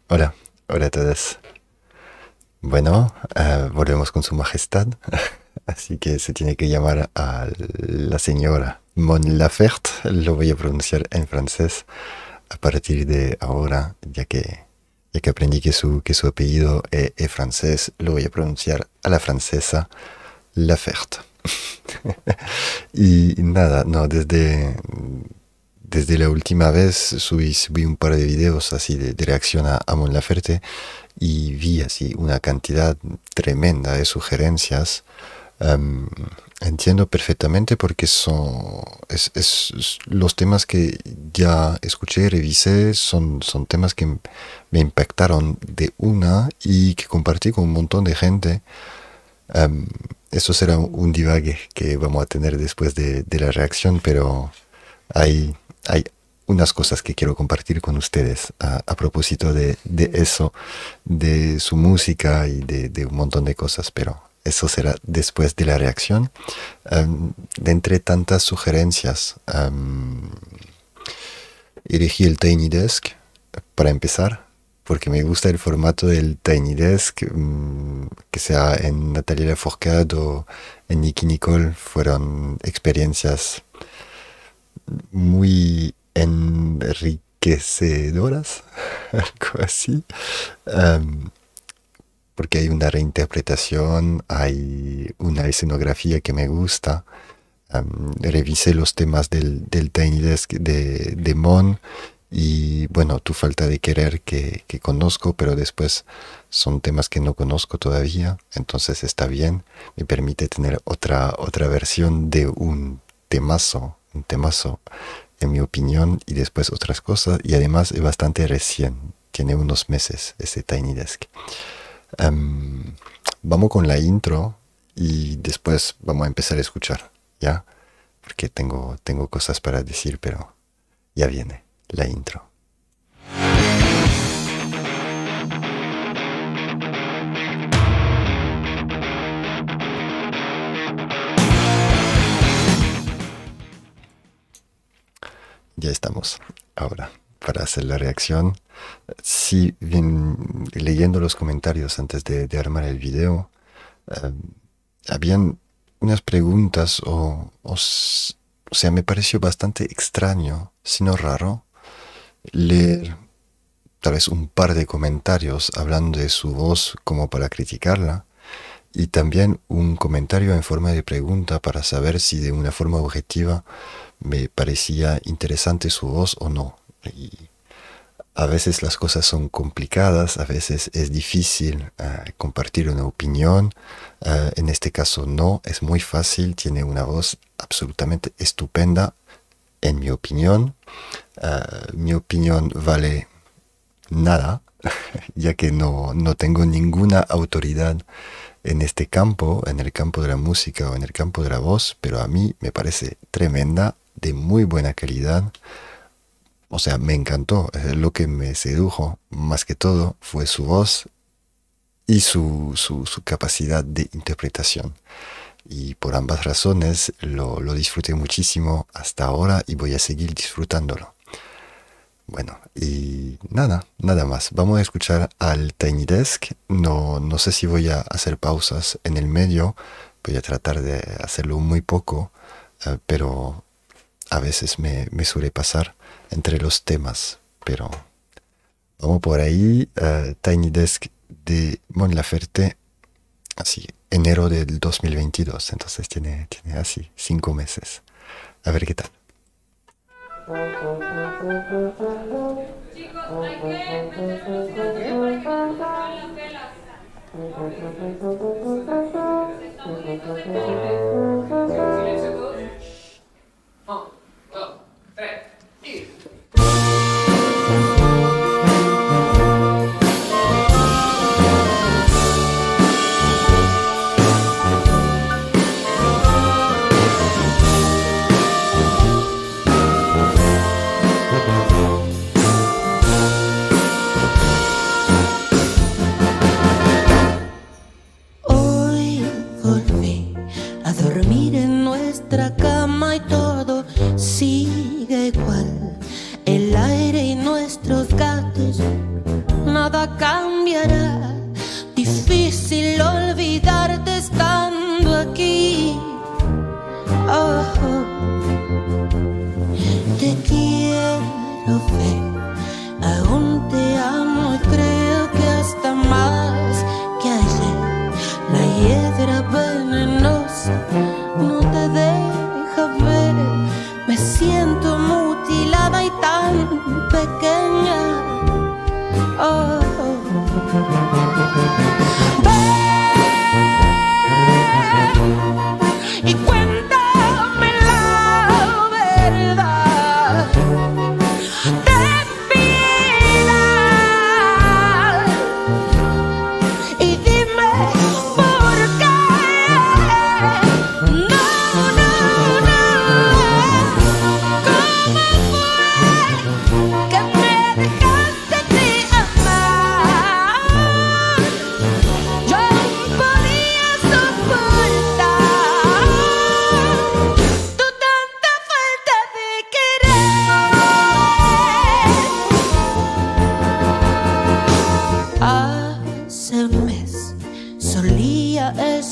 Hola, hola a todos. Bueno, volvemos con Su Majestad, así que se tiene que llamar a la señora Mon Laferte, lo voy a pronunciar en francés a partir de ahora, ya que aprendí que su apellido es francés, lo voy a pronunciar a la francesa Laferte. Y nada, no, desde la última vez subí un par de videos así de reacción a Mon Laferte y vi así una cantidad tremenda de sugerencias. Em, Entiendo perfectamente porque los temas que ya escuché y revisé son temas que me impactaron de una y que compartí con un montón de gente. Em, Eso será un divague que vamos a tener después de la reacción, pero hay unas cosas que quiero compartir con ustedes a propósito de eso, de su música y de un montón de cosas, pero eso será después de la reacción. De entre tantas sugerencias, elegí el Tiny Desk para empezar, porque me gusta el formato del Tiny Desk, que sea en Natalia Lafourcade o en Nicky Nicole, fueron experiencias muy enriquecedoras, algo así. Um, Porque hay una reinterpretación, hay una escenografía que me gusta. Revisé los temas del Tiny Desk de Mon y bueno, Tu falta de querer que conozco, pero después son temas que no conozco todavía, entonces está bien, me permite tener otra versión de un temazo en mi opinión y después otras cosas y además es bastante recién, tiene unos meses ese Tiny Desk. Em, Vamos con la intro y después vamos a empezar a escuchar, ¿ya? Porque tengo cosas para decir, pero ya viene la intro. Ya estamos ahora para hacer la reacción. Sí, bien, leyendo los comentarios antes de armar el video, eh, habían unas preguntas o sea, me pareció bastante extraño, sino raro, leer tal vez un par de comentarios hablando de su voz como para criticarla y también un comentario en forma de pregunta para saber si de una forma objetiva me parecía interesante su voz o no. Y a veces las cosas son complicadas, a veces es difícil compartir una opinión. En este caso no, es muy fácil, tiene una voz absolutamente estupenda, en mi opinión. Mi opinión vale nada, ya que no tengo ninguna autoridad en este campo, en el campo de la música o en el campo de la voz, pero a mí me parece tremenda, de muy buena calidad. O sea, me encantó. Lo que me sedujo más que todo fue su voz y su capacidad de interpretación. Y por ambas razones lo disfruté muchísimo hasta ahora y voy a seguir disfrutándolo. Bueno, y nada más. Vamos a escuchar al Tiny Desk. No sé si voy a hacer pausas en el medio. Voy a tratar de hacerlo muy poco, pero a veces me suele pasar entre los temas. Pero vamos por ahí. Tiny Desk de Mon Laferte, así, enero del 2022. Entonces tiene así 5 meses. A ver qué tal. Chicos, hay que meter soluciones porque se van las velas. Estamos listos de colores. Silencio todos. Un, dos, tres, y... Hoy volví a dormir en nuestra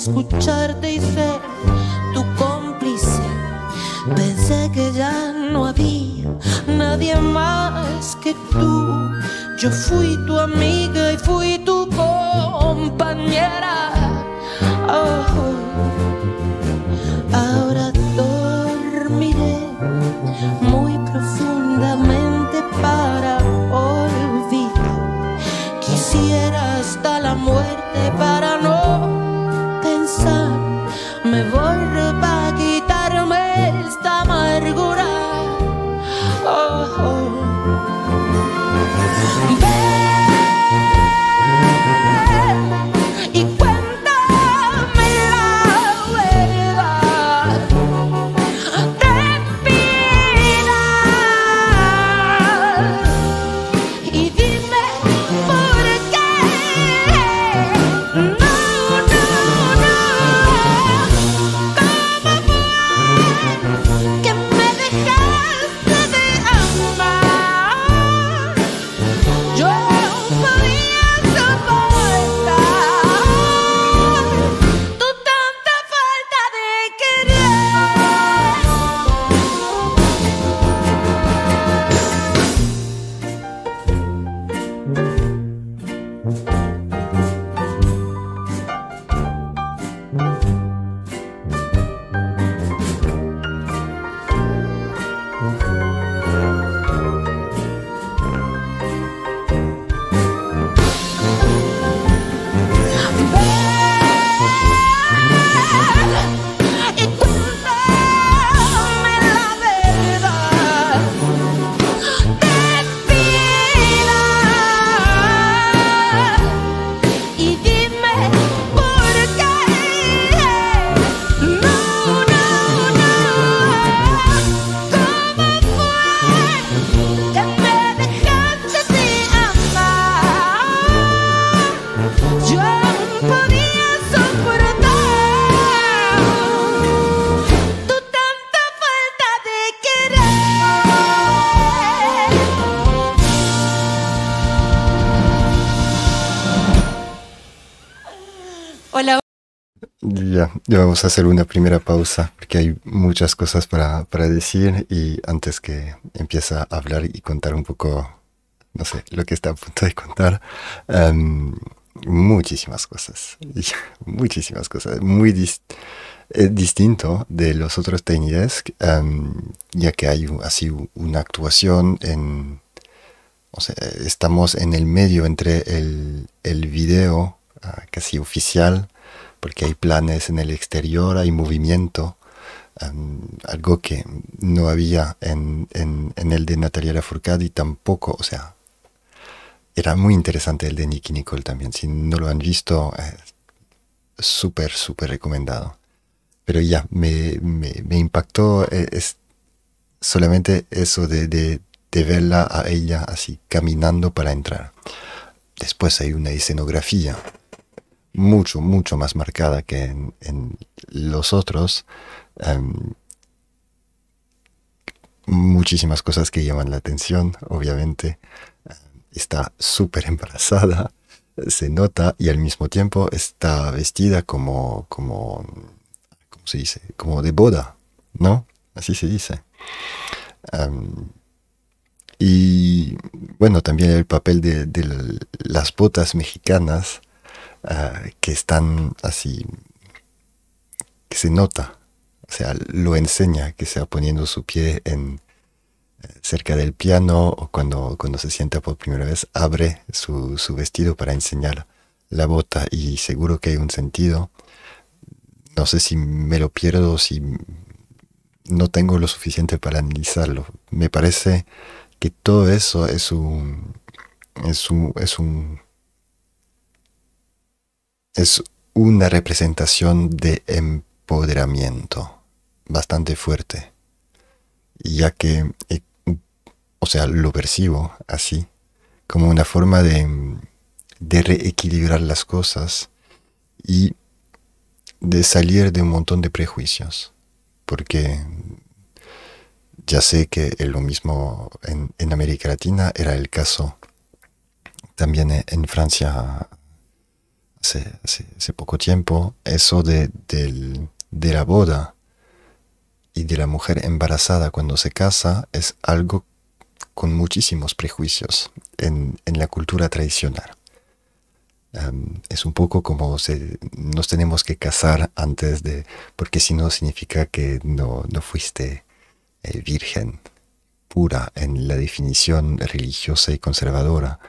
escucharte y ser tu cómplice. Pensé que ya no había nadie más que tú. Yo fui tu amiga y fui tu compañera. Oh, ahora dormiré muy profundamente para olvidar. Quisiera hasta la muerte para no pensar. Me voy para quitarme esta amargura. Oh, oh. Y cuéntame la verdad de vida. Y dime por qué no, no, no. ¿Cómo fue que me dejaste de amar? Yo podía soportar tu tanta falta de querer. Y cuéntame la verdad de vida. Y dime por qué no, no, no. ¿Cómo fue que me dejaste de amar? Yo podía soportar tu tanta falta de querer. Hola. Ya vamos a hacer una primera pausa porque hay muchas cosas para decir y antes que empiece a hablar y contar un poco, no sé, lo que está a punto de contar, em, muchísimas cosas, muchísimas cosas, distinto de los otros Tiny Desk, ya que hay así una actuación o sea, estamos en el medio entre el video casi oficial, porque hay planes en el exterior, hay movimiento, algo que no había en el de Natalia Lafourcade y tampoco, o sea, era muy interesante el de Nicky Nicole también. Si no lo han visto, súper, súper recomendado. Pero ya, me impactó solamente eso de verla a ella así caminando para entrar. Después hay una escenografía mucho, mucho más marcada que en los otros. em, Muchísimas cosas que llaman la atención, obviamente. Está súper embarazada, se nota, y al mismo tiempo está vestida ¿cómo se dice? Como de boda, ¿no? Así se dice. Em, y bueno, también el papel de las botas mexicanas, que están así, que se nota, o sea, lo enseña, que sea poniendo su pie cerca del piano o cuando se sienta por primera vez, abre su vestido para enseñar la bota y seguro que hay un sentido. No sé si me lo pierdo o si no tengo lo suficiente para analizarlo. Me parece que todo eso es una representación de empoderamiento bastante fuerte, ya que, o sea, lo percibo así, como una forma de reequilibrar las cosas y de salir de un montón de prejuicios, porque ya sé que lo mismo en América Latina era el caso también en Francia hace poco tiempo, eso de la boda y de la mujer embarazada cuando se casa es algo con muchísimos prejuicios en la cultura tradicional. Es un poco como nos tenemos que casar antes de, porque si no significa que no fuiste virgen pura en la definición religiosa y conservadora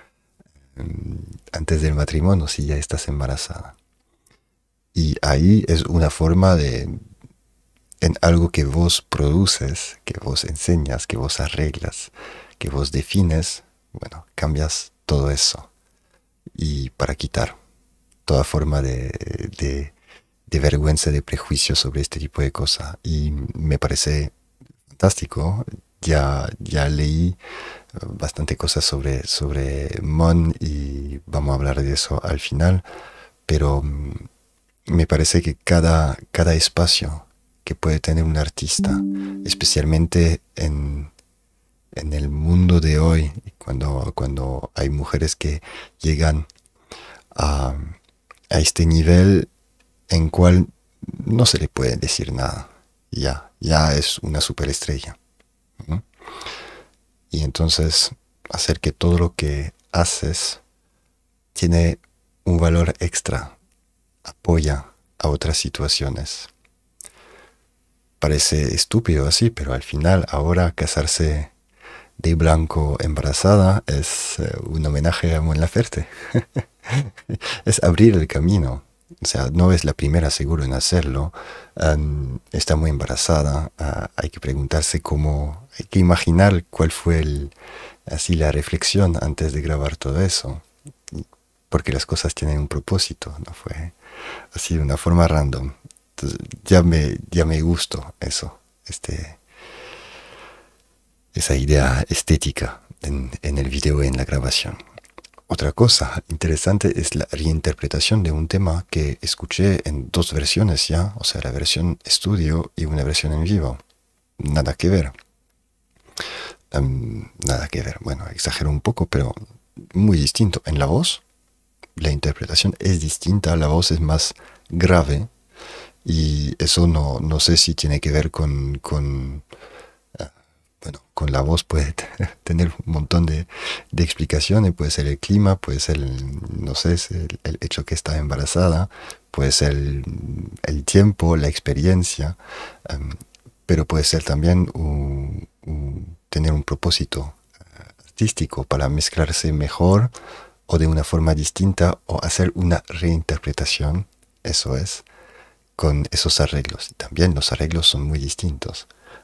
antes del matrimonio si ya estás embarazada. Y ahí es una forma en algo que vos produces, que vos enseñas, que vos arreglas, que vos defines, bueno, cambias todo eso. Y para quitar toda forma de vergüenza, de prejuicio sobre este tipo de cosas. Y me parece fantástico. Ya leí bastante cosas sobre Mon y vamos a hablar de eso al final, pero me parece que cada espacio que puede tener un artista, especialmente en el mundo de hoy, cuando hay mujeres que llegan a este nivel en cual no se le puede decir nada, ya es una superestrella. ¿No? Y entonces hacer que todo lo que haces tiene un valor extra, apoya a otras situaciones. Parece estúpido así, pero al final ahora casarse de blanco embarazada es un homenaje a Mon Laferte. Es abrir el camino. O sea, no es la primera seguro en hacerlo. Está muy embarazada. Hay que preguntarse cómo, hay que imaginar cuál fue así la reflexión antes de grabar todo eso. Porque las cosas tienen un propósito, no fue así de una forma random. Entonces, ya me gustó eso, esa idea estética en el video y en la grabación. Otra cosa interesante es la reinterpretación de un tema que escuché en dos versiones ya, o sea, la versión estudio y una versión en vivo. Nada que ver. Nada que ver. Bueno, exagero un poco, pero muy distinto. En la voz, la interpretación es distinta, la voz es más grave y eso no sé si tiene que ver con la voz puede tener un montón de explicaciones, puede ser el clima, puede ser, no sé, el hecho que está embarazada, puede ser el tiempo, la experiencia, pero puede ser también tener un propósito artístico para mezclarse mejor o de una forma distinta o hacer una reinterpretación, eso es, con esos arreglos. Y también los arreglos son muy distintos.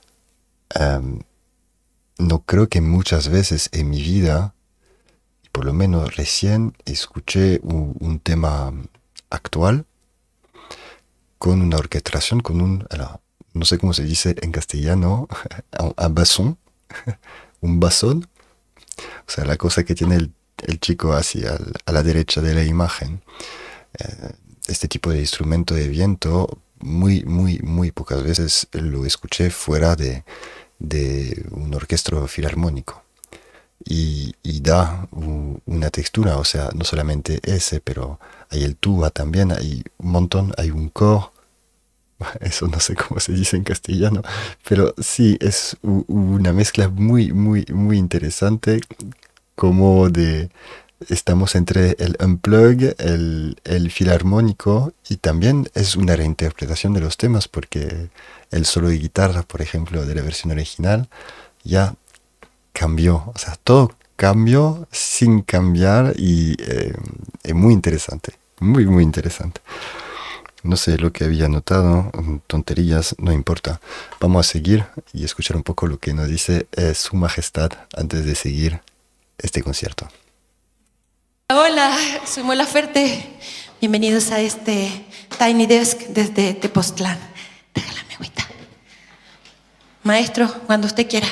No creo que muchas veces en mi vida, por lo menos recién, escuché un tema actual con una orquestación, no sé cómo se dice en castellano, un basón, un basón, o sea, la cosa que tiene el chico hacia a la derecha de la imagen. Este tipo de instrumento de viento, muy pocas veces lo escuché fuera de un orquestro filarmónico y da una textura, o sea, no solamente ese, pero hay el tuba también, hay un montón, hay un cor, eso no sé cómo se dice en castellano, pero sí, es una mezcla muy interesante, como estamos entre el unplug, el filarmónico, y también es una reinterpretación de los temas, porque el solo de guitarra, por ejemplo, de la versión original, ya cambió. O sea, todo cambió sin cambiar y es muy interesante. Muy interesante. No sé lo que había notado, tonterías, no importa. Vamos a seguir y escuchar un poco lo que nos dice Su Majestad antes de seguir este concierto. Hola, soy Mon Laferte. Bienvenidos a este Tiny Desk desde Tepoztlán. Regálame agüita. Maestro, cuando usted quiera.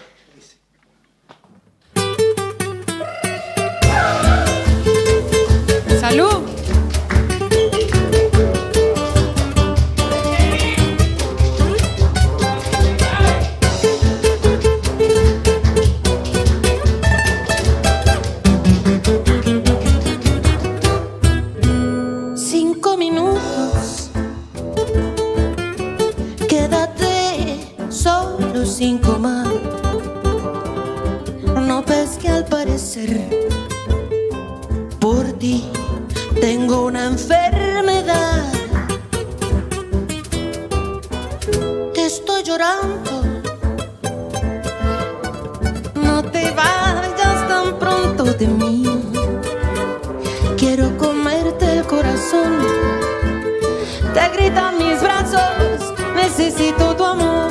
¡Salud! enfermedad. Te estoy llorando, no te vayas tan pronto de mí. Quiero comerte el corazón, te gritan mis brazos, necesito tu amor.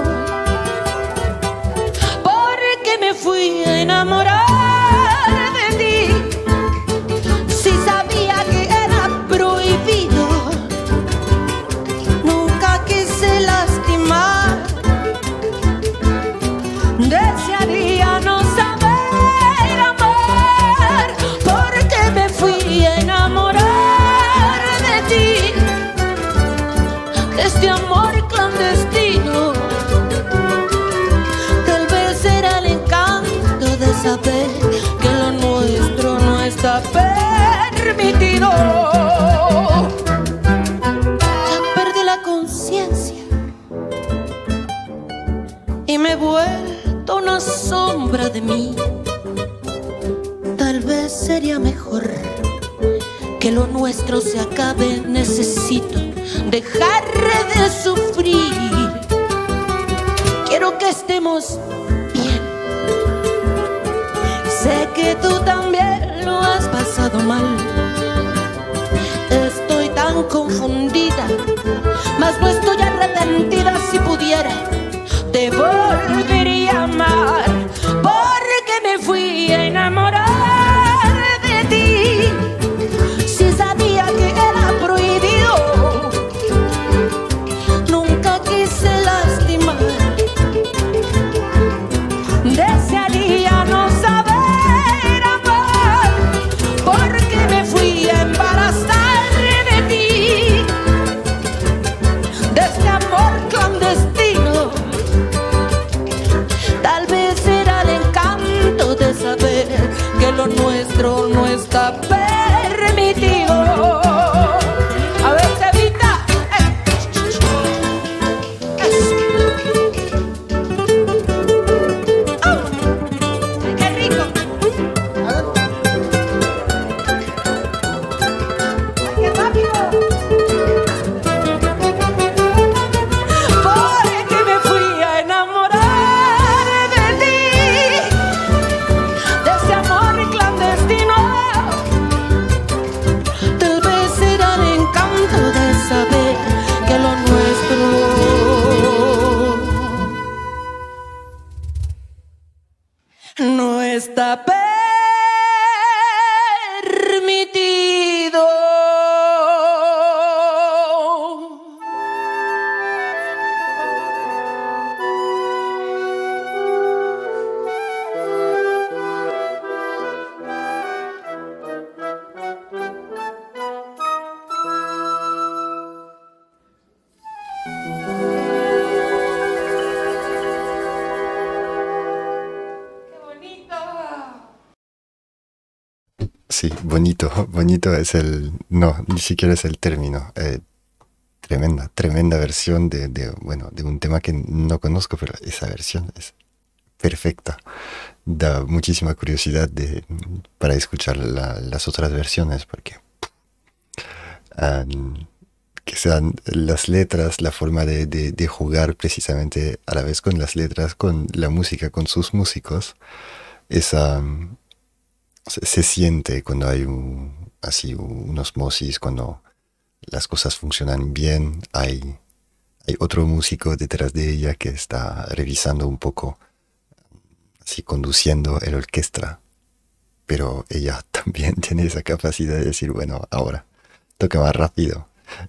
Porque me fui a enamorar de ti, si sabía que era prohibido. Nunca quise lastimar, desearía no saber amar. Porque me fui a enamorar de ti, de este amor clandestino. Tal vez era el encanto de saber que lo nuestro no está permitido. Ya perdí la conciencia y me he vuelto una sombra de mí. Tal vez sería mejor que lo nuestro se acabe. Necesito dejar de sufrir. Quiero que estemos bien. Sé que tú también lo has pasado mal. Estoy tan confundida, mas no estoy arrepentida. Si pudiera, te volvería a amar. Porque me fui a enamorar de ti, si sabía que era prohibido. Nunca quise lastimar, desearía no saber amar. Porque me fui a embarazar de ti, de este amor clandestino. Tal vez era el encanto de saber que lo nuestro no está permitido. A ver, Cevita. Eso. ¡Oh! ¡Ay, qué rico! A ver. ¡Ay, qué rápido! Porque me fui a enamorar de ti, de ese amor clandestino. Tal vez era el encanto de saber que lo nuestro no está permitido. ¡Qué bonito! Sí, bonito, bonito es el... No, ni siquiera es el término. Tremenda, tremenda versión bueno, de un tema que no conozco, pero esa versión es perfecta. Da muchísima curiosidad para escuchar las otras versiones, porque que sean las letras, la forma de jugar precisamente a la vez con las letras, con la música, con sus músicos, esa, se siente cuando hay así un osmosis, cuando las cosas funcionan bien, hay otro músico detrás de ella que está revisando un poco, así conduciendo el orquesta, pero ella también tiene esa capacidad de decir, bueno, ahora toca más rápido.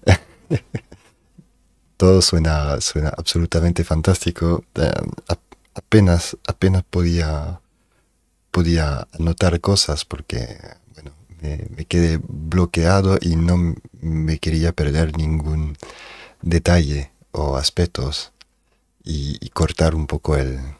Todo suena absolutamente fantástico. Apenas podía anotar cosas porque, bueno, me quedé bloqueado y no me quería perder ningún detalle o aspectos y cortar un poco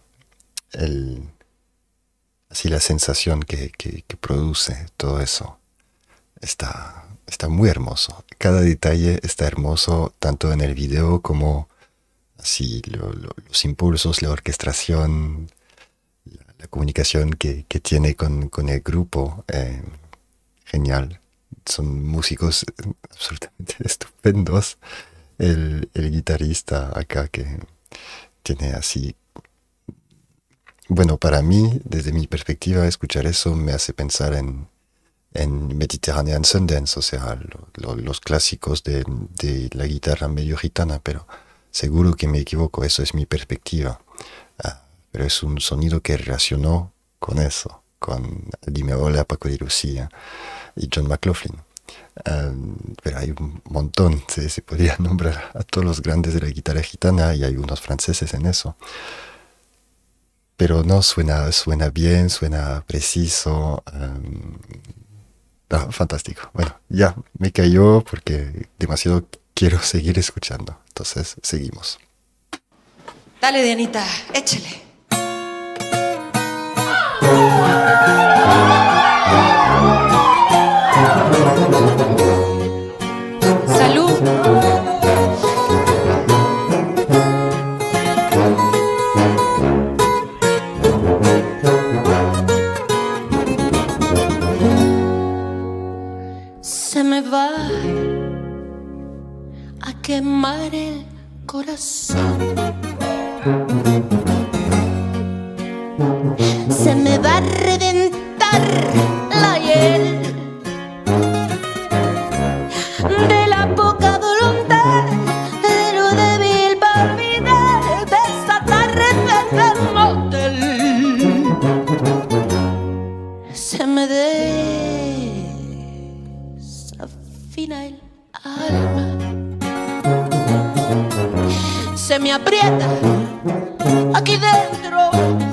así la sensación que produce todo eso. Está muy hermoso. Cada detalle está hermoso, tanto en el video como así los impulsos, la orquestación, la comunicación que tiene con el grupo. Genial. son músicos absolutamente estupendos. El guitarrista acá que tiene así... Bueno, para mí, desde mi perspectiva, escuchar eso me hace pensar en Mediterranean Sundance, o sea, los clásicos de la guitarra medio gitana, pero seguro que me equivoco, eso es mi perspectiva. Pero es un sonido que relacionó con eso, con Dime Hola, Paco de Lucía y John McLaughlin. Pero hay un montón, se podría nombrar a todos los grandes de la guitarra gitana y hay unos franceses en eso. Pero no, suena bien, suena preciso. Fantástico. Bueno, ya me cayó porque demasiado quiero seguir escuchando. Entonces, seguimos. Dale, Dianita, échale. Salud. Se me va a quemar el corazón. Se me va a reventar la hiel de la poca voluntad, de lo débil para olvidar de esa tarde del motel. Se me desafina el alma, se me aprieta aquí dentro.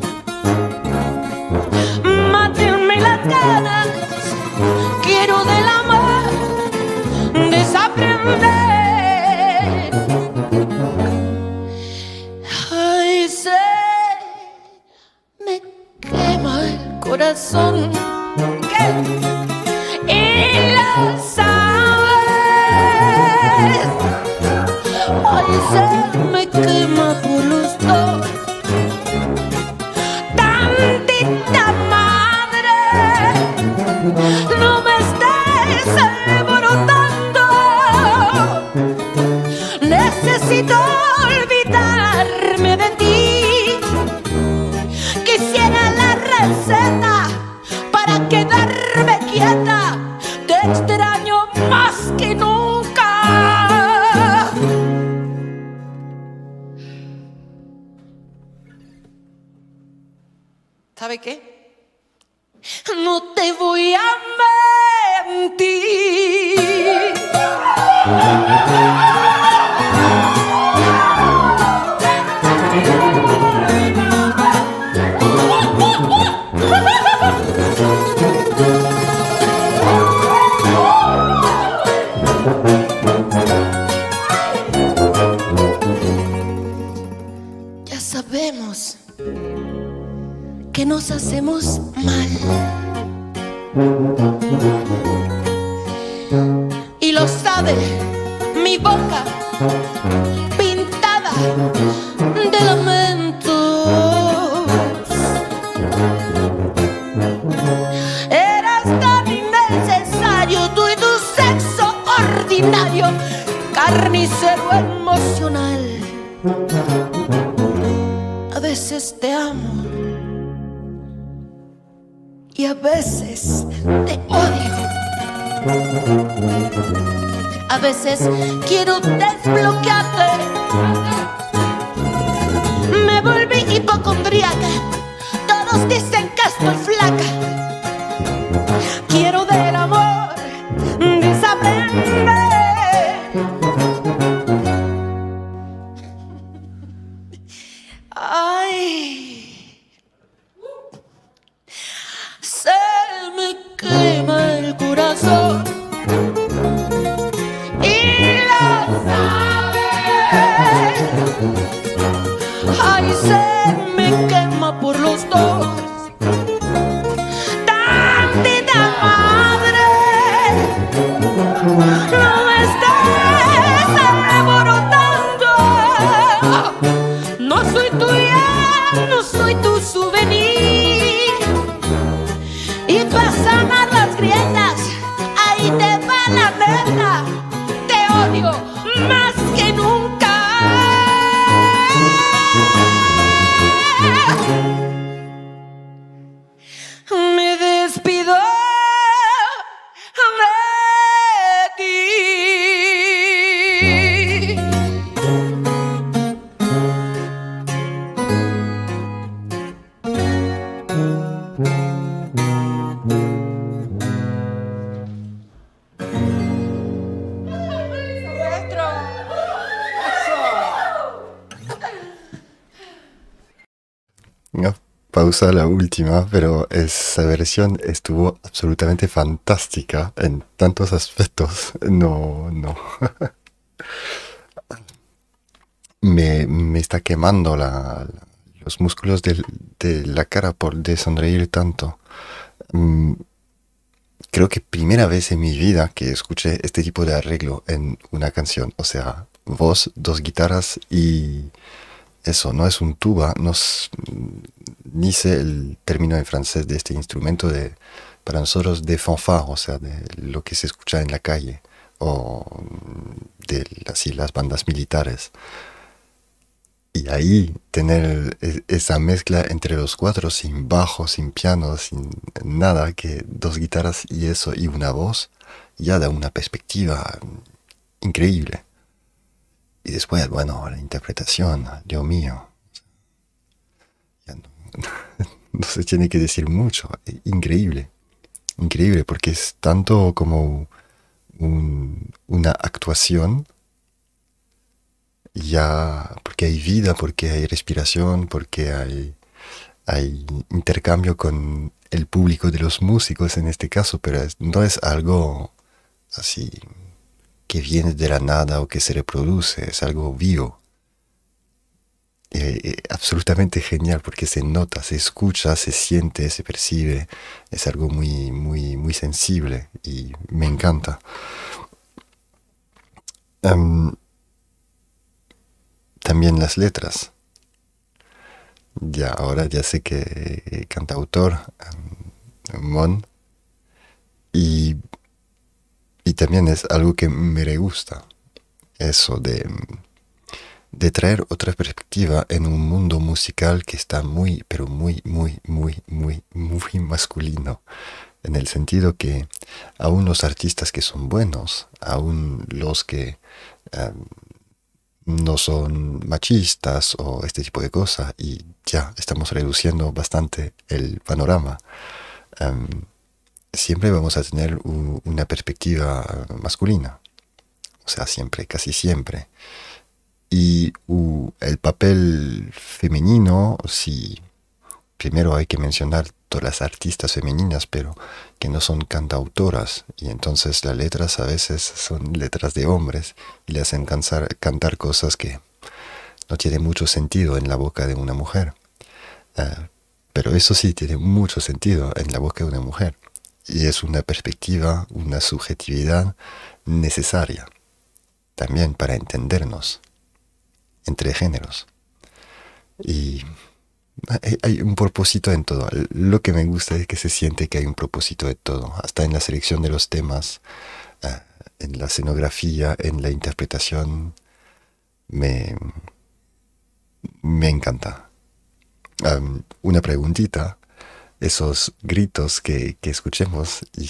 Mátenme las ganas, quiero del amor desaprender. Ay, se me quema el corazón, y lo sabes. Ay, se me quema por los dos. Tantita madre, no me estés alborotando. Necesito olvidarme de ti. Quisiera la receta para quedarme quieta. Te extraño más que nunca. ¿Sabe qué? No te voy a mentir. Ya sabemos que nos hacemos mal, y lo sabe mi boca pintada de lamentos. Eras tan innecesario, tú y tu sexo ordinario, carnicero emocional. A veces te amo y a veces te odio. A veces quiero desbloquearte. Me volví hipocondríaca. Todos dicen que estoy flaca. Quiero del amor desaprender. Ay, se me quema el corazón y lo sabes. Ay, se me quema por los dos. Tantita madre, no me estés alborotando. No soy tuya, no soy tu souvenir. Y para sanar las grietas, ahí te va pausa la última, pero esa versión estuvo absolutamente fantástica en tantos aspectos. No, no. Me está quemando los músculos de la cara por de sonreír tanto. Mm, Creo que primera vez en mi vida que escuché este tipo de arreglo en una canción. O sea, voz, dos guitarras y eso, no es un tuba, no es- ni sé el término en francés de este instrumento de, para nosotros de fanfare, o sea, de lo que se escucha en la calle o de así, las bandas militares. Y ahí tener esa mezcla entre los cuatro, sin bajo, sin piano, sin nada, que dos guitarras y eso, y una voz, ya da una perspectiva increíble. Y después, bueno, la interpretación, Dios mío, ya no, no se tiene que decir mucho, increíble, increíble, porque es tanto como una actuación, ya, porque hay vida, porque hay respiración, porque hay intercambio con el público de los músicos en este caso, pero no es algo así que viene de la nada o que se reproduce, es algo vivo. Absolutamente genial porque se nota, se escucha, se siente, se percibe, es algo muy, muy, muy sensible y me encanta. Em, También las letras. Ya ahora ya sé que cantautor Mon y, y también es algo que me gusta, eso de traer otra perspectiva en un mundo musical que está muy, pero muy, muy, muy, muy, muy masculino. En el sentido que aún los artistas que son buenos, aún los que eh, no son machistas o este tipo de cosas, y ya estamos reduciendo bastante el panorama, em, siempre vamos a tener una perspectiva masculina. O sea, siempre, casi siempre. Y el papel femenino, sí, primero hay que mencionar todas las artistas femeninas, pero que no son cantautoras. Y entonces las letras a veces son letras de hombres y le hacen cantar cosas que no tienen mucho sentido en la boca de una mujer. Ah, pero eso sí tiene mucho sentido en la boca de una mujer. Y es una perspectiva, una subjetividad necesaria también para entendernos entre géneros. Y hay un propósito en todo. Lo que me gusta es que se siente que hay un propósito de todo, hasta en la selección de los temas, en la escenografía, en la interpretación. Me, me encanta. Una preguntita, esos gritos que escuchemos, y,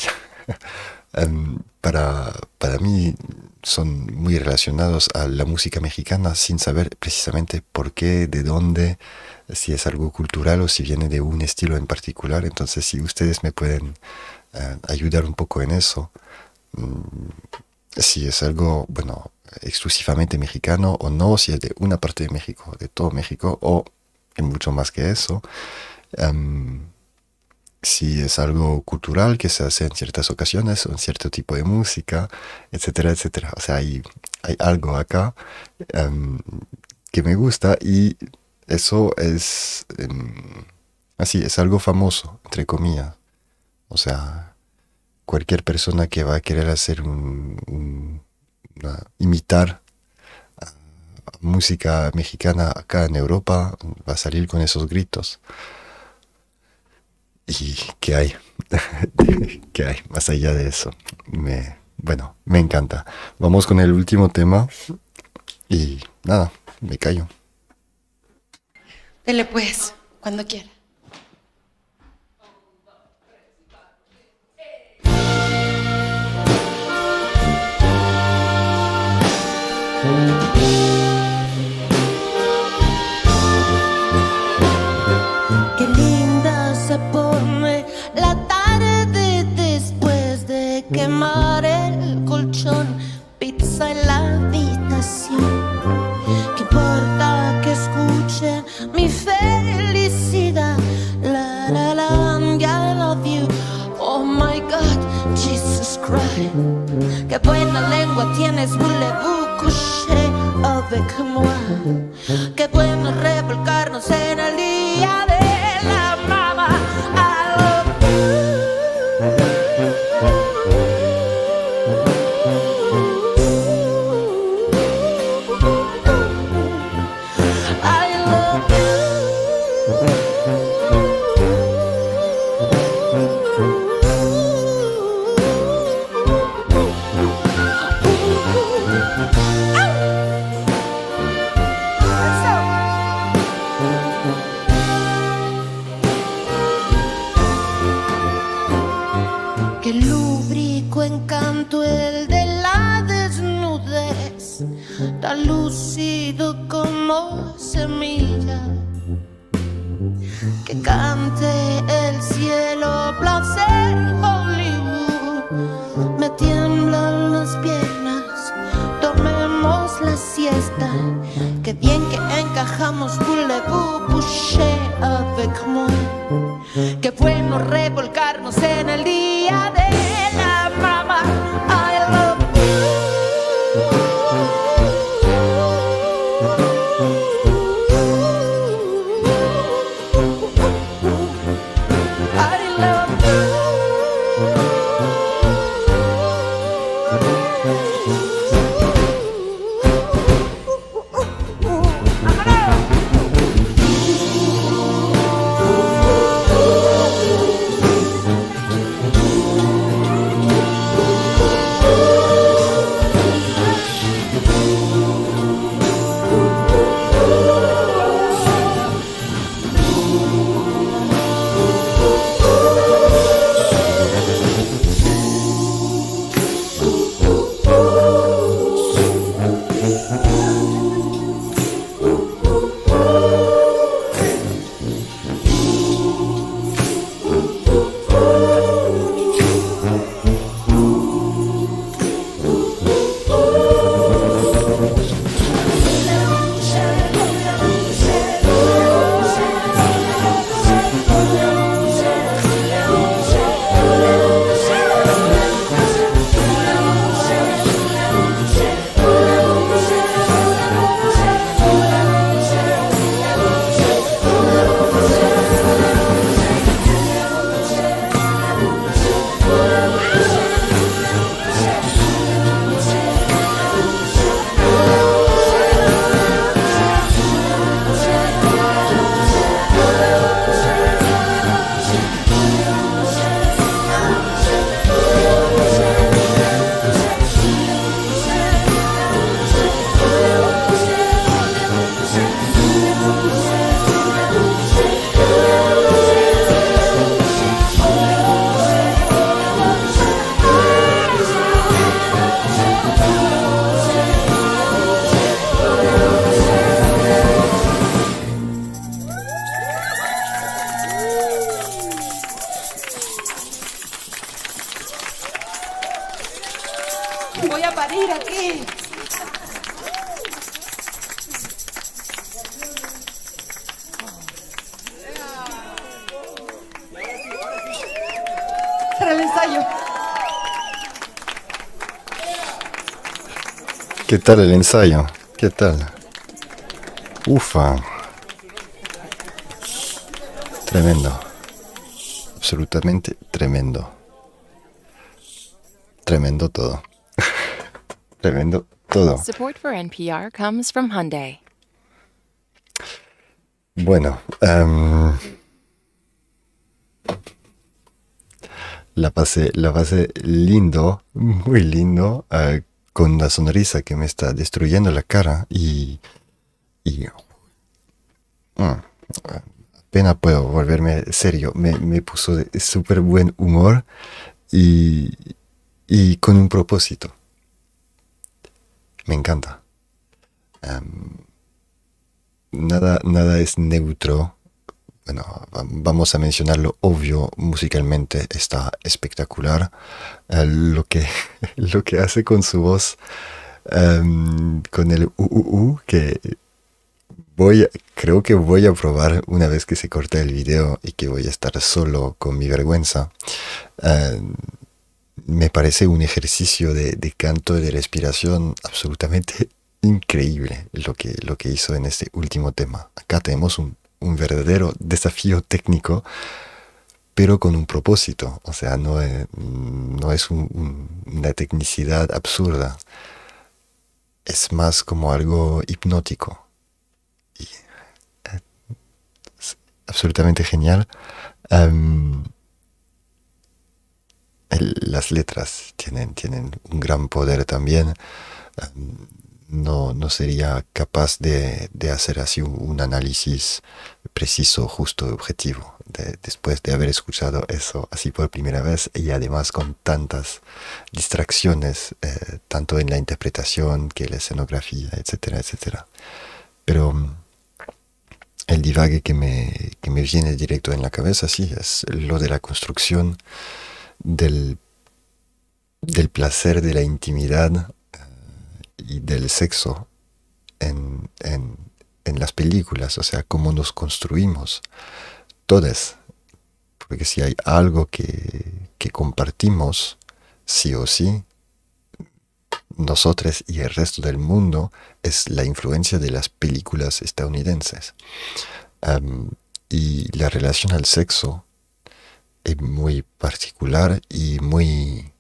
para mí son muy relacionados a la música mexicana sin saber precisamente por qué, de dónde, si es algo cultural o si viene de un estilo en particular. Entonces, si ustedes me pueden ayudar un poco en eso, mm, si es algo, bueno, exclusivamente mexicano o no, si es de una parte de México, de todo México, o mucho más que eso. em, si es algo cultural que se hace en ciertas ocasiones o en cierto tipo de música, etcétera, etcétera. O sea, hay algo acá em, que me gusta y eso es así, es algo famoso, entre comillas. O sea, cualquier persona que va a querer hacer imitar música mexicana acá en Europa va a salir con esos gritos. ¿Y qué hay? ¿Qué hay más allá de eso? Bueno, me encanta. Vamos con el último tema y nada, me callo. Dele pues, cuando quiera. Qué linda se pone la tarde después de quemar el colchón, pizza en la habitación. ¿Qué importa que escuche mi felicidad? crying. Qué buena lengua tienes, voulez-vous coucher avec moi? Qué bueno revolcarnos en el día de la mama. I love you. I love you. Qué lúbrico encanto el de la desnudez, tan lúcido como semilla. Que cante el cielo, placer Hollywood. Me tiemblan las piernas, tomemos la siesta. Qué bien que encajamos, voulez-vous coucher avec moi? Qué bueno revolcarnos en el día de la mama. I love you. I love voy a parir aquí. Para el ensayo. ¿Qué tal el ensayo? ¿Qué tal? Ufa. Tremendo. Absolutamente tremendo. Tremendo todo. Tremendo todo. Support for NPR comes from Hyundai. Bueno, la pasé lindo, muy lindo, con una sonrisa que me está destruyendo la cara y apenas puedo volverme serio. Me puso de súper buen humor y con un propósito. Me encanta. Nada es neutro. Bueno, vamos a mencionar lo obvio, musicalmente está espectacular. Lo que hace con su voz, con el que creo que voy a probar una vez que se corte el video y que voy a estar solo con mi vergüenza. me parece un ejercicio de canto y de respiración absolutamente increíble lo que hizo en este último tema. Acá tenemos un verdadero desafío técnico, pero con un propósito. O sea, no es una tecnicidad absurda, es más como algo hipnótico. Y es absolutamente genial. Am, las letras tienen un gran poder también. No sería capaz de hacer así un análisis preciso, justo, objetivo, después de haber escuchado eso así por primera vez y además con tantas distracciones, tanto en la interpretación que la escenografía, etcétera, etcétera. Pero el divague que me viene directo en la cabeza, sí, es lo de la construcción del, del placer, de la intimidad y del sexo en las películas, o sea, cómo nos construimos todas, porque si hay algo que compartimos, sí o sí, nosotros y el resto del mundo, es la influencia de las películas estadounidenses. Am, y la relación al sexo es muy particular y muy,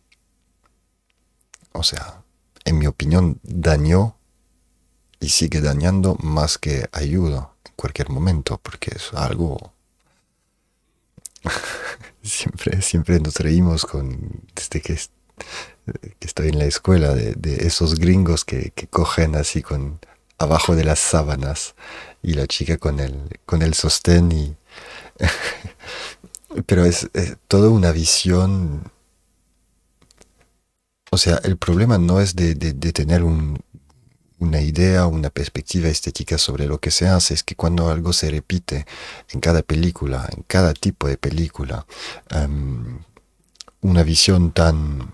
o sea, en mi opinión, dañó y sigue dañando más que ayuda en cualquier momento, porque es algo, siempre nos reímos desde que estoy en la escuela, de esos gringos que cogen así abajo de las sábanas y la chica con el sostén pero es toda una visión. O sea, el problema no es de tener una idea, una perspectiva estética sobre lo que se hace, es que cuando algo se repite en cada película, en cada tipo de película, una visión tan...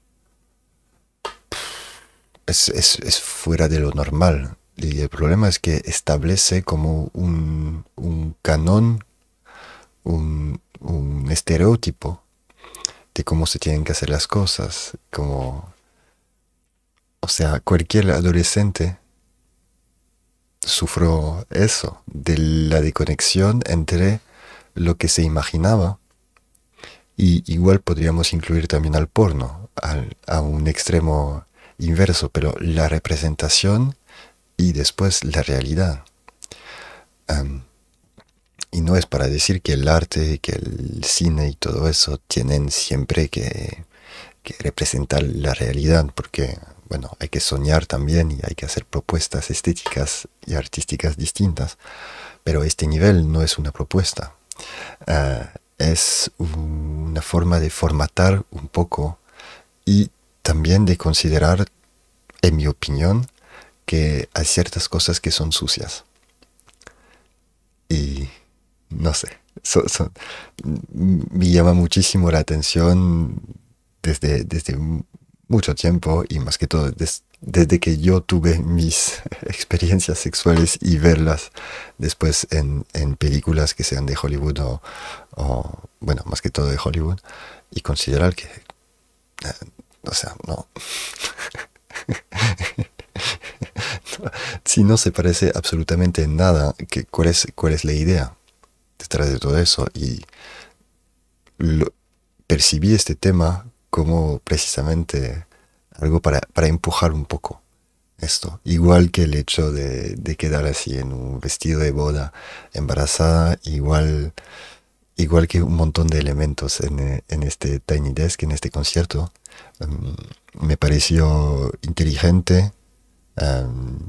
es fuera de lo normal. Y el problema es que establece como un canon, un estereotipo de cómo se tienen que hacer las cosas, como, o sea, cualquier adolescente sufrió eso, de la desconexión entre lo que se imaginaba, y igual podríamos incluir también al porno, a un extremo inverso, pero la representación y después la realidad. Am, y no es para decir que el arte, que el cine y todo eso tienen siempre que representar la realidad, porque, bueno, hay que soñar también y hay que hacer propuestas estéticas y artísticas distintas, pero este nivel no es una propuesta. Es una forma de formatar un poco y también de considerar, en mi opinión, que hay ciertas cosas que son sucias. Y no sé, me llama muchísimo la atención desde mucho tiempo y más que todo desde que yo tuve mis experiencias sexuales y verlas después en películas que sean de Hollywood bueno, más que todo de Hollywood, y considerar que, o sea, no. Si no se parece absolutamente en nada, ¿cuál es la idea detrás de todo eso? Y lo- percibí este tema como precisamente algo para empujar un poco esto. Igual que el hecho de quedar así en un vestido de boda embarazada, igual que un montón de elementos en este Tiny Desk, en este concierto, me pareció inteligente, em,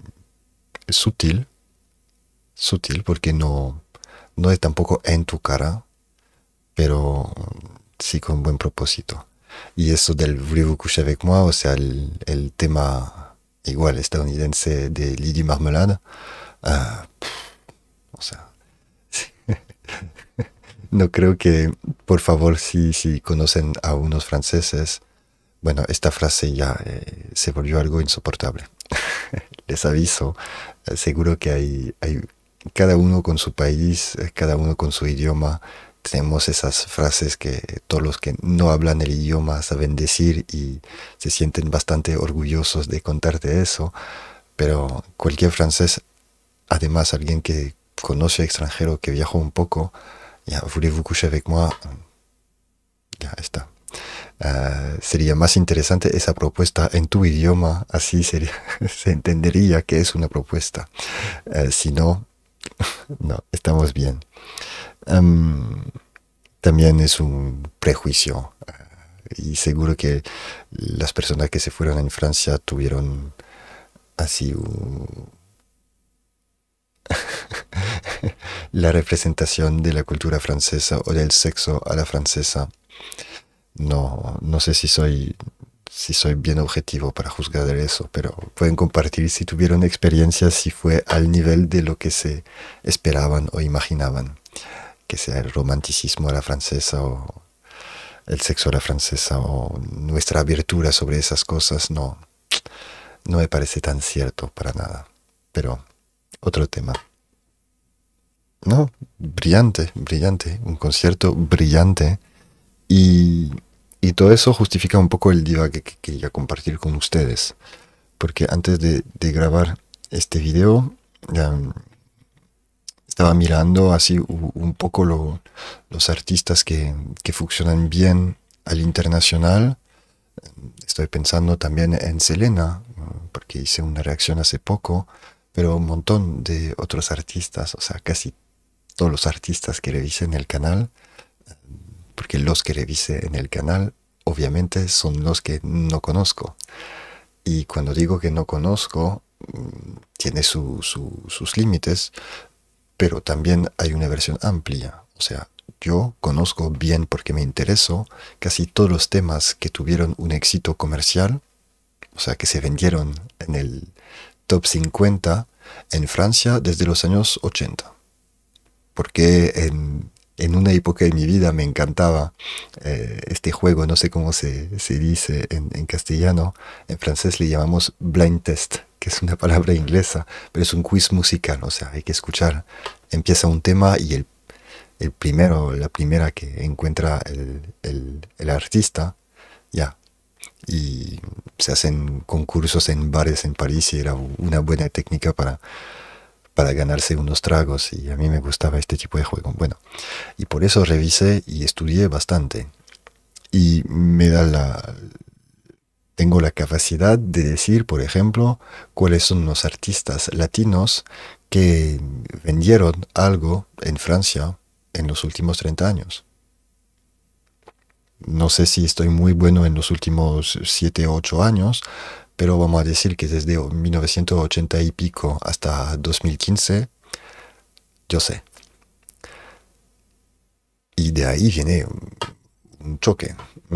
sutil porque no es tampoco en tu cara, pero sí con buen propósito. Y eso del Voulez-vous coucher avec moi, o sea, el tema igual estadounidense de Lady Marmalade, o sea, no creo que, por favor, si conocen a unos franceses, bueno, esta frase ya se volvió algo insoportable. Les aviso, seguro que hay cada uno con su país, cada uno con su idioma, tenemos esas frases que todos los que no hablan el idioma saben decir y se sienten bastante orgullosos de contarte eso, pero cualquier francés, además alguien que conoce extranjero, que viajó un poco, ya, voulez-vous coucher avec moi? Ya está. Sería más interesante esa propuesta en tu idioma, así sería, se entendería que es una propuesta. Si no, no, estamos bien. Em, También es un prejuicio y seguro que las personas que se fueron en Francia tuvieron así la representación de la cultura francesa o del sexo a la francesa. No, no sé si soy bien objetivo para juzgar de eso, pero pueden compartir si tuvieron experiencias, si fue al nivel de lo que se esperaban o imaginaban, que sea el romanticismo a la francesa o el sexo a la francesa o nuestra abertura sobre esas cosas. No, no me parece tan cierto para nada. Pero otro tema. No, brillante, brillante, un concierto brillante y, y todo eso justifica un poco el diva que quería compartir con ustedes, porque antes de grabar este video ya, estaba mirando así un poco los artistas que funcionan bien al internacional. Estoy pensando también en Selena, porque hice una reacción hace poco, pero un montón de otros artistas, o sea, casi todos los artistas que revisé en el canal, porque los que revisé en el canal obviamente son los que no conozco. Y cuando digo que no conozco, tiene sus límites, pero también hay una versión amplia. O sea, yo conozco bien porque me intereso casi todos los temas que tuvieron un éxito comercial, o sea, que se vendieron en el top 50 en Francia desde los años 80. Porque en una época de mi vida me encantaba este juego, no sé cómo se dice en castellano, en francés le llamamos blind test, que es una palabra inglesa, pero es un quiz musical, o sea, hay que escuchar. Empieza un tema y el primero, la primera que encuentra el artista, ya. Y se hacen concursos en bares en París y era una buena técnica para ganarse unos tragos y a mí me gustaba este tipo de juego. Bueno, y por eso revisé y estudié bastante. Y tengo la capacidad de decir, por ejemplo, cuáles son los artistas latinos que vendieron algo en Francia en los últimos 30 años. No sé si estoy muy bueno en los últimos 7 o 8 años, pero vamos a decir que desde 1980 y pico hasta 2015, yo sé. Y de ahí viene un choque.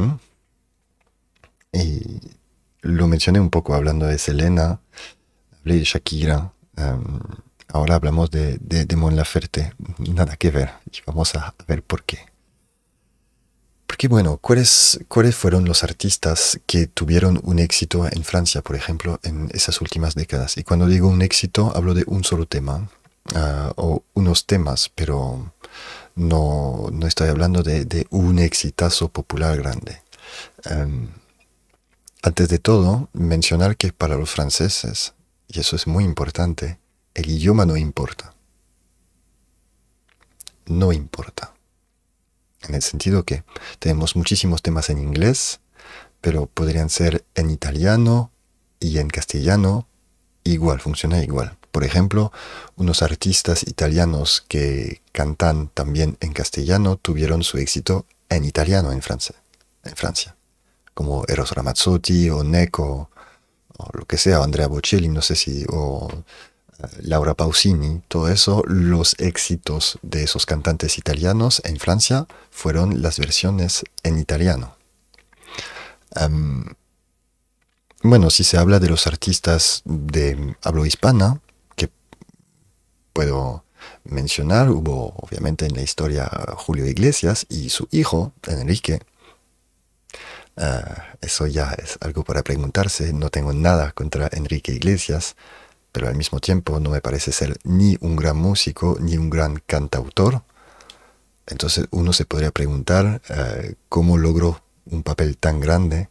Y lo mencioné un poco hablando de Selena, hablé de Shakira, ahora hablamos de Mon Laferte, nada que ver, y vamos a ver por qué. Porque bueno, ¿cuáles fueron los artistas que tuvieron un éxito en Francia, por ejemplo, en esas últimas décadas? Y cuando digo un éxito, hablo de un solo tema, o unos temas, pero no estoy hablando de un exitazo popular grande. Antes de todo, mencionar que para los franceses, y eso es muy importante, el idioma no importa. No importa. En el sentido que tenemos muchísimos temas en inglés, pero podrían ser en italiano y en castellano, igual, funciona igual. Por ejemplo, unos artistas italianos que cantan también en castellano tuvieron su éxito en italiano en Francia, como Eros Ramazzotti o Neco, o lo que sea, Andrea Bocelli, no sé si, o Laura Pausini, todo eso, los éxitos de esos cantantes italianos en Francia fueron las versiones en italiano. Bueno, si se habla de los artistas de habla hispana, que puedo mencionar, hubo obviamente en la historia Julio Iglesias y su hijo, Enrique. Eso ya es algo para preguntarse, no tengo nada contra Enrique Iglesias, pero al mismo tiempo no me parece ser ni un gran músico ni un gran cantautor. Entonces uno se podría preguntar cómo logró un papel tan grande.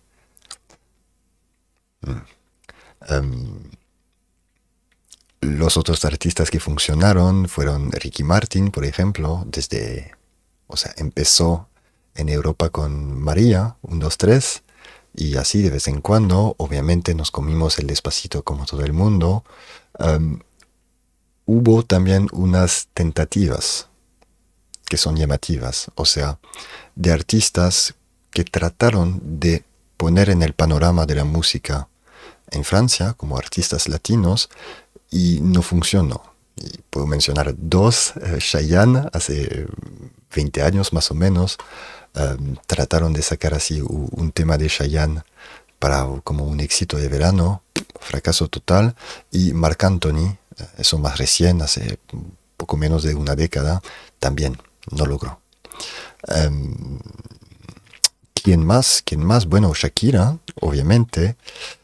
Mm. Em, los otros artistas que funcionaron fueron Ricky Martin, por ejemplo, o sea, empezó en Europa con María, 1, 2, 3, y así de vez en cuando, obviamente nos comimos el Despacito como todo el mundo. Em, Hubo también unas tentativas que son llamativas, o sea, de artistas que trataron de poner en el panorama de la música en Francia como artistas latinos y no funcionó. Y puedo mencionar dos: Chayanne, hace 20 años más o menos, trataron de sacar así un tema de Chayanne para como un éxito de verano, fracaso total, y Marc Anthony, eso más recién, hace poco menos de una década, también no logró. Um, ¿Quién más? ¿Quién más? Bueno, Shakira, obviamente.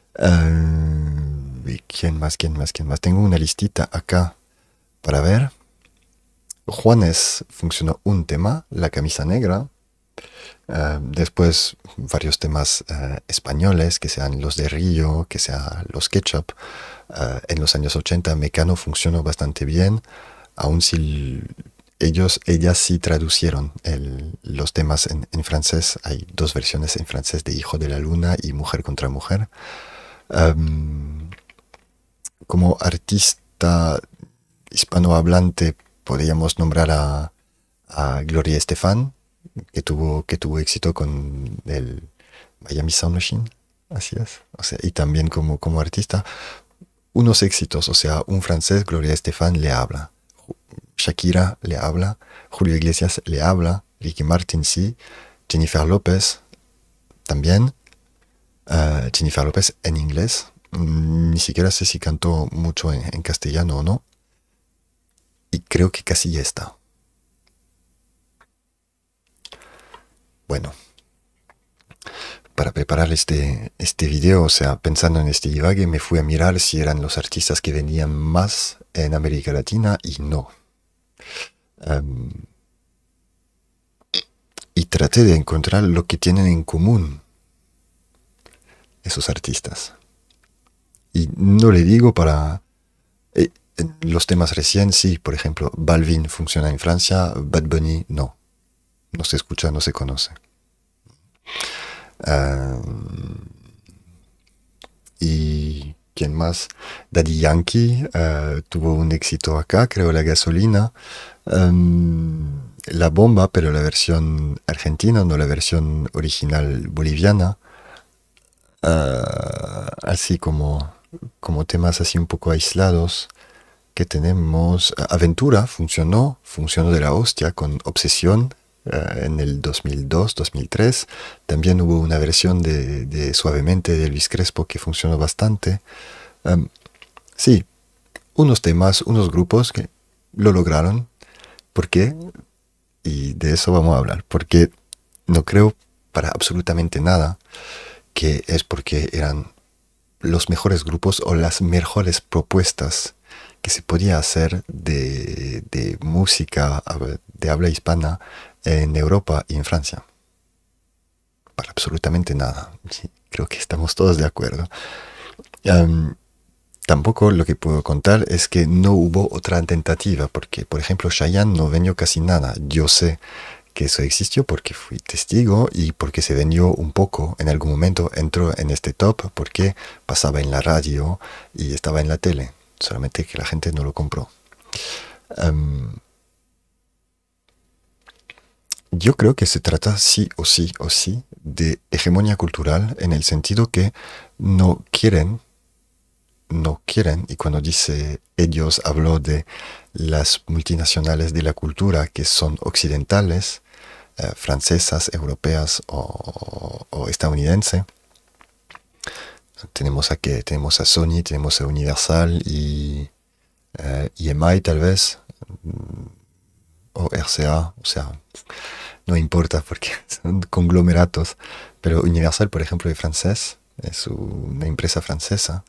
¿Y quién más? ¿Quién más? ¿Quién más? Tengo una listita acá para ver. Juanes funcionó un tema, La camisa negra. Después varios temas españoles, que sean los de Río, que sean los Ketchup. En los años 80 Mecano funcionó bastante bien, aun si ellas sí traducieron los temas en francés. Hay dos versiones en francés de Hijo de la Luna y Mujer contra Mujer. Como artista hispanohablante podríamos nombrar a Gloria Estefan, que tuvo éxito con el Miami Sound Machine, así es. O sea, y también como artista, unos éxitos, o sea, un francés, Gloria Estefan, le habla. Shakira le habla, Julio Iglesias le habla, Ricky Martin sí, Jennifer López también, Jennifer López en inglés, ni siquiera sé si cantó mucho en castellano o no, y creo que casi ya está. Bueno, para preparar este video, o sea, pensando en este divague, me fui a mirar si eran los artistas que venían más en América Latina y no. Y traté de encontrar lo que tienen en común esos artistas. Y no le digo para... los temas recién, sí, por ejemplo, Balvin funciona en Francia, Bad Bunny no. No se escucha, no se conoce. Y ¿quién más? Daddy Yankee tuvo un éxito acá, creo, La Gasolina. La Bomba, pero la versión argentina, no la versión original boliviana. Así como temas así un poco aislados que tenemos. Aventura funcionó de la hostia con Obsesión en el 2002, 2003. También hubo una versión de Suavemente de Elvis Crespo que funcionó bastante. Sí, unos temas, unos grupos que lo lograron. ¿Por qué? Y de eso vamos a hablar. Porque no creo para absolutamente nada que es porque eran los mejores grupos o las mejores propuestas que se podía hacer de música de habla hispana en Europa y en Francia. Para absolutamente nada. Sí, creo que estamos todos de acuerdo. Tampoco lo que puedo contar es que no hubo otra tentativa, porque, por ejemplo, Chayanne no vendió casi nada. Yo sé que eso existió porque fui testigo y porque se vendió un poco. En algún momento entró en este top porque pasaba en la radio y estaba en la tele. Solamente que la gente no lo compró. Yo creo que se trata sí o sí o sí de hegemonía cultural en el sentido que no quieren, y cuando dice ellos, hablo de las multinacionales de la cultura que son occidentales, francesas, europeas o estadounidenses. Tenemos a Sony, tenemos a Universal y EMI tal vez, o RCA, o sea, no importa porque son conglomeratos, pero Universal, por ejemplo, es francés, es una empresa francesa.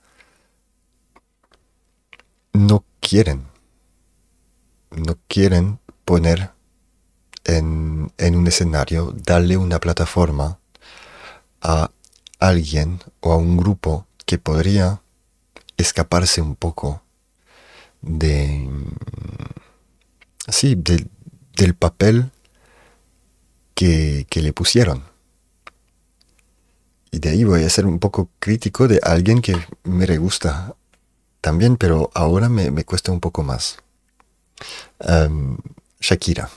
No quieren poner en un escenario, darle una plataforma a alguien o a un grupo que podría escaparse un poco de, sí, del papel que le pusieron. Y de ahí voy a ser un poco crítico de alguien que me re gusta también, pero ahora me cuesta un poco más. Shakira.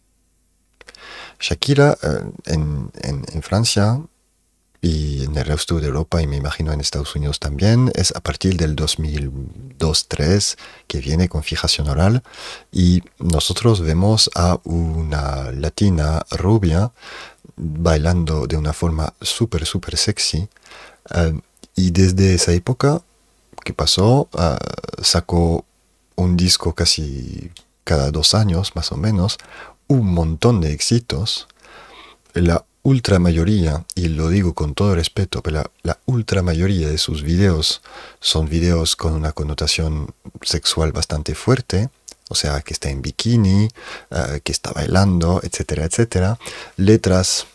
Shakira en Francia y en el resto de Europa y me imagino en Estados Unidos también, es a partir del 2002-2003 que viene con fijación oral y nosotros vemos a una latina rubia bailando de una forma súper, súper sexy. Y desde esa época que pasó, sacó un disco casi cada 2 años, más o menos, un montón de éxitos. La ultra mayoría, y lo digo con todo respeto, pero la ultra mayoría de sus videos son videos con una connotación sexual bastante fuerte, o sea, que está en bikini, que está bailando, etcétera, etcétera. Letras,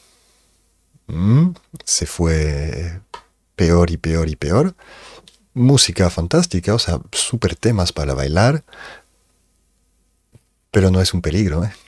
se fue peor y peor y peor. Música fantástica, o sea, súper temas para bailar, pero no es un peligro, ¿eh?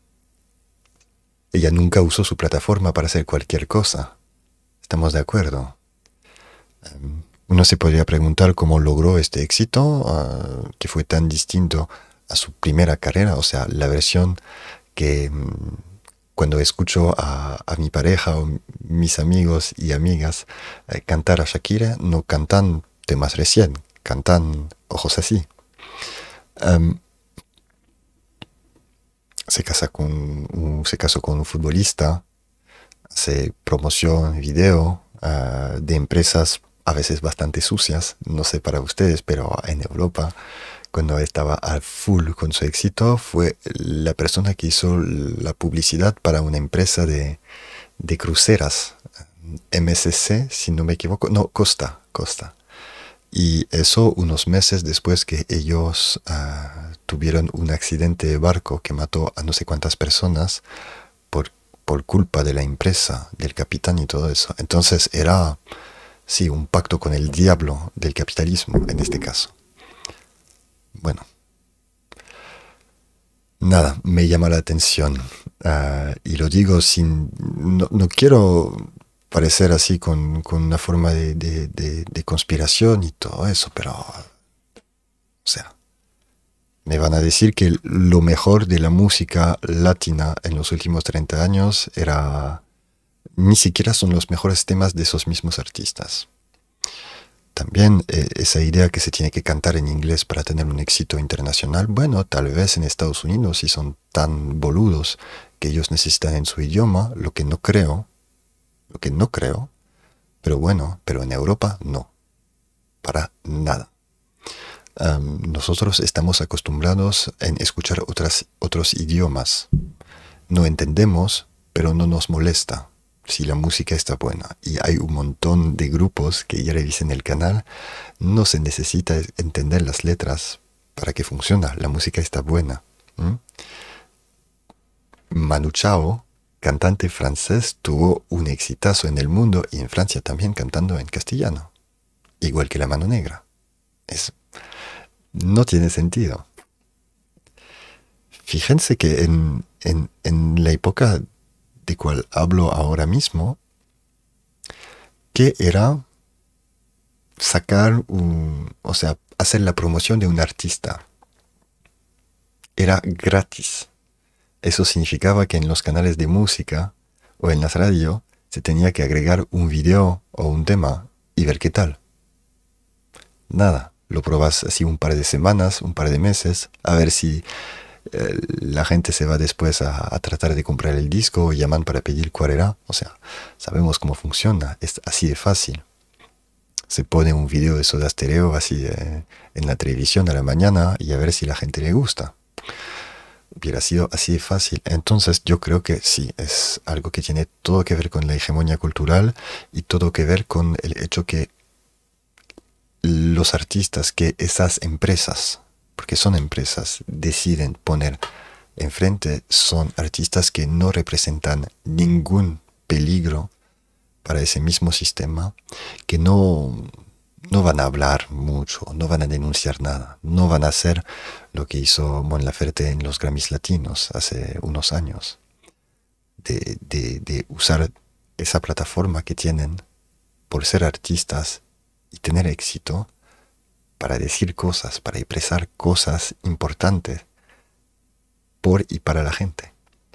Ella nunca usó su plataforma para hacer cualquier cosa. ¿Estamos de acuerdo? Uno se podría preguntar cómo logró este éxito, que fue tan distinto a su primera carrera, o sea, la versión que cuando escucho a mi pareja o mis amigos y amigas cantar a Shakira, no cantan temas recién, cantan ojos así. Se casó con un futbolista, hace promoción, video de empresas a veces bastante sucias, no sé para ustedes, pero en Europa, cuando estaba al full con su éxito, fue la persona que hizo la publicidad para una empresa de cruceras, MSC, si no me equivoco, no, Costa. Y eso unos meses después que ellos tuvieron un accidente de barco que mató a no sé cuántas personas por culpa de la empresa, del capitán y todo eso. Entonces era, sí, un pacto con el diablo del capitalismo en este caso. Bueno, nada, me llama la atención. Y lo digo sin... No quiero parecer así con una forma de conspiración y todo eso, pero, o sea, me van a decir que lo mejor de la música latina en los últimos 30 años ni siquiera son los mejores temas de esos mismos artistas. También esa idea que se tiene que cantar en inglés para tener un éxito internacional, bueno, tal vez en Estados Unidos si son tan boludos que ellos necesitan en su idioma, lo que no creo, pero bueno, pero en Europa no, para nada. Nosotros estamos acostumbrados en escuchar otros idiomas. No entendemos, pero no nos molesta si la música está buena. Y hay un montón de grupos que ya revisen el canal. No se necesita entender las letras para que funcione. La música está buena. Manu Chao, cantante francés, tuvo un exitazo en el mundo y en Francia también cantando en castellano. Igual que La Mano Negra. No tiene sentido. Fíjense que en la época de cual hablo ahora mismo, que era o sea, hacer la promoción de un artista. Era gratis. Eso significaba que en los canales de música o en las radios se tenía que agregar un video o un tema y ver qué tal. Nada, lo probas así un par de semanas, un par de meses, a ver si la gente se va después a tratar de comprar el disco o llaman para pedir cuál era. O sea, sabemos cómo funciona, es así de fácil. Se pone un video de Soda Stereo así en la televisión a la mañana y a ver si la gente le gusta. Hubiera sido así de fácil. Entonces yo creo que sí, es algo que tiene todo que ver con la hegemonía cultural y todo que ver con el hecho que los artistas, que esas empresas, porque son empresas, deciden poner enfrente son artistas que no representan ningún peligro para ese mismo sistema, que no van a hablar mucho, no van a denunciar nada, no van a hacer lo que hizo Mon Laferte en los Grammys Latinos hace unos años, de usar esa plataforma que tienen por ser artistas y tener éxito para decir cosas, para expresar cosas importantes por y para la gente.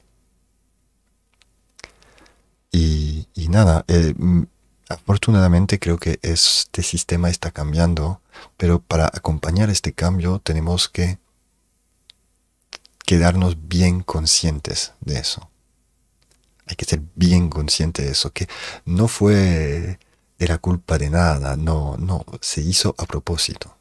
Y nada, afortunadamente creo que este sistema está cambiando, pero para acompañar este cambio tenemos que quedarnos bien conscientes de eso. Hay que ser bien consciente de eso, que no fue de la culpa de nada, no, se hizo a propósito.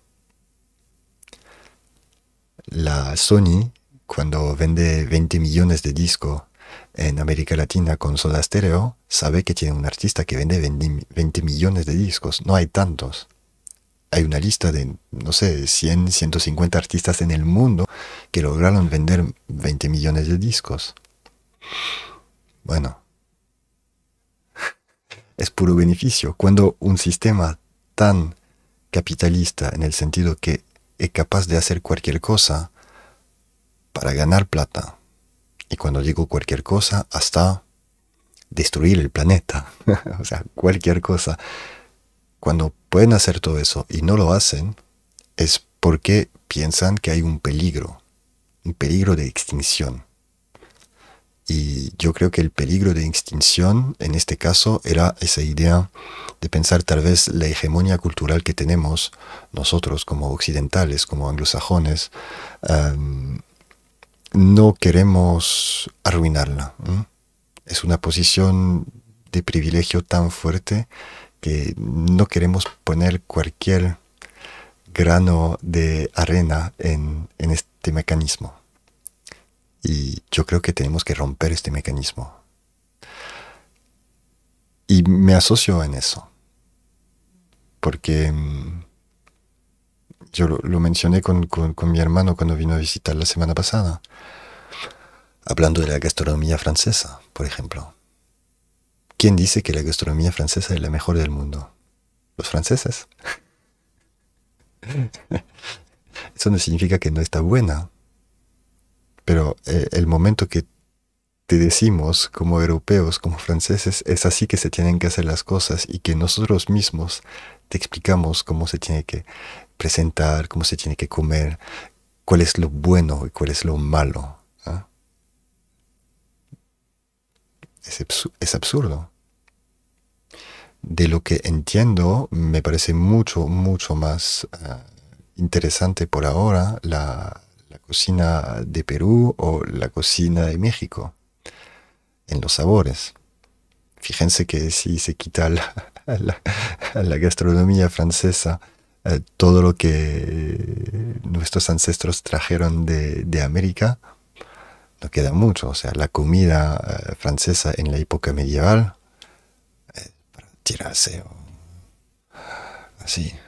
La Sony, cuando vende 20 millones de discos en América Latina con Soda Stereo, sabe que tiene un artista que vende 20 millones de discos. No hay tantos. Hay una lista de, no sé, 100, 150 artistas en el mundo que lograron vender 20 millones de discos. Bueno, es puro beneficio. Cuando un sistema tan capitalista, en el sentido que es capaz de hacer cualquier cosa para ganar plata, y cuando digo cualquier cosa, hasta destruir el planeta, o sea, cualquier cosa, cuando pueden hacer todo eso y no lo hacen, es porque piensan que hay un peligro de extinción. Y yo creo que el peligro de extinción en este caso era esa idea de pensar tal vez la hegemonía cultural que tenemos nosotros como occidentales, como anglosajones, no queremos arruinarla. Es una posición de privilegio tan fuerte que no queremos poner cualquier grano de arena en este mecanismo. Y yo creo que tenemos que romper este mecanismo. Y me asocio en eso. Porque yo lo mencioné con mi hermano cuando vino a visitar la semana pasada. Hablando de la gastronomía francesa, por ejemplo. ¿Quién dice que la gastronomía francesa es la mejor del mundo? ¿Los franceses? Eso no significa que no está buena. Pero el momento que te decimos como europeos, como franceses, es así que se tienen que hacer las cosas y que nosotros mismos te explicamos cómo se tiene que presentar, cómo se tiene que comer, cuál es lo bueno y cuál es lo malo. ¿Eh? Es absurdo. De lo que entiendo, me parece mucho más interesante por ahora la cocina de Perú o la cocina de México, en los sabores. Fíjense que si se quita a la gastronomía francesa todo lo que nuestros ancestros trajeron de América, no queda mucho. O sea, la comida francesa en la época medieval, para tirarse así.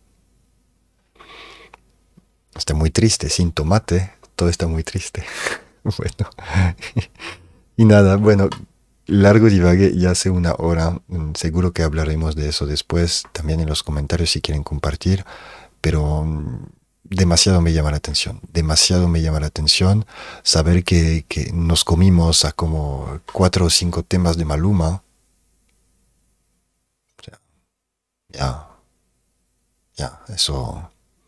Está muy triste, sin tomate, todo está muy triste. Bueno, y nada, bueno, largo divague, ya hace una hora, seguro que hablaremos de eso después, también en los comentarios si quieren compartir, pero demasiado me llama la atención saber que nos comimos a como 4 o 5 temas de Maluma. O sea, ya, eso...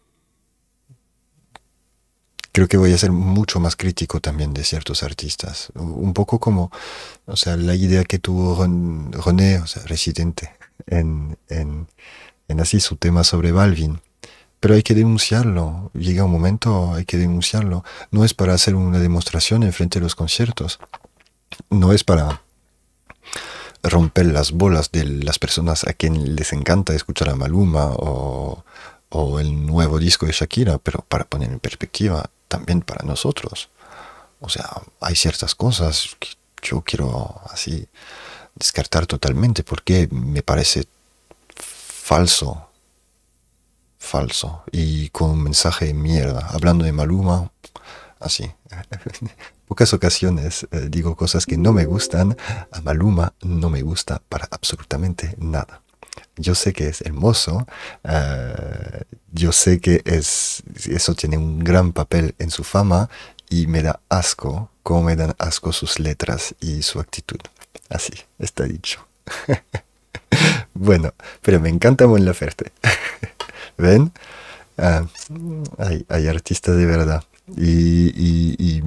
Creo que voy a ser mucho más crítico también de ciertos artistas. Un poco como, o sea, la idea que tuvo René, o sea, Residente, en así su tema sobre Balvin. Pero hay que denunciarlo. Llega un momento, hay que denunciarlo. No es para hacer una demostración en frente de los conciertos. No es para romper las bolas de las personas a quien les encanta escuchar a Maluma o el nuevo disco de Shakira, pero para poner en perspectiva también para nosotros. O sea, hay ciertas cosas que yo quiero así descartar totalmente porque me parece falso y con un mensaje de mierda. Hablando de Maluma, así. Pocas ocasiones digo cosas que no me gustan. A Maluma no me gusta para absolutamente nada. Yo sé que es hermoso, yo sé que eso tiene un gran papel en su fama y me da asco, como me dan asco sus letras y su actitud. Así, está dicho. Bueno, pero me encanta Mon Laferte. ¿Ven? Ah, hay artistas de verdad. Y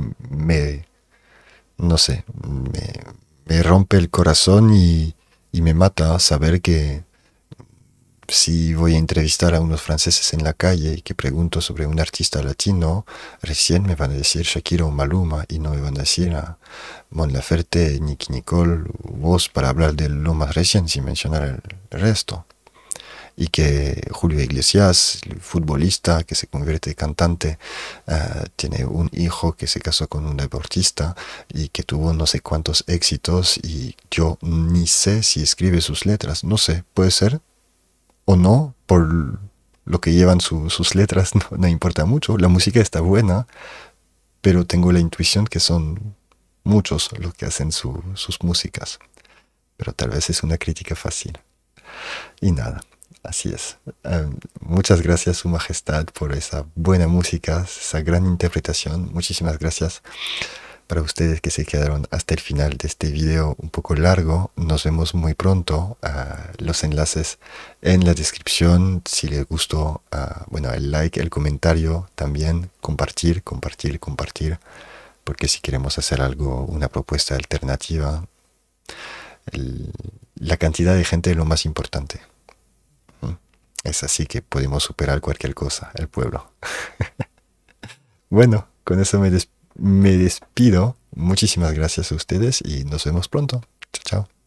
no sé, me rompe el corazón y me mata saber que si voy a entrevistar a unos franceses en la calle y que pregunto sobre un artista latino, recién me van a decir Shakira o Maluma y no me van a decir a Mon Laferte, Nicki Nicole, vos para hablar de lo más recién sin mencionar el resto. Y que Julio Iglesias, el futbolista que se convierte en cantante, tiene un hijo que se casó con un deportista y que tuvo no sé cuántos éxitos y yo ni sé si escribe sus letras, no sé, puede ser o no, por lo que llevan sus letras no, no importa mucho, la música está buena, pero tengo la intuición que son muchos los que hacen sus músicas, pero tal vez es una crítica fácil. Y nada. Así es. Muchas gracias, Su Majestad, por esa buena música, esa gran interpretación. Muchísimas gracias para ustedes que se quedaron hasta el final de este video un poco largo. Nos vemos muy pronto. Los enlaces en la descripción. Si les gustó, bueno, el like, el comentario también. Compartir, compartir, compartir. Porque si queremos hacer algo, una propuesta alternativa, la cantidad de gente es lo más importante. Es así que podemos superar cualquier cosa, el pueblo. Bueno, con eso me despido. Muchísimas gracias a ustedes y nos vemos pronto. Chao, chao.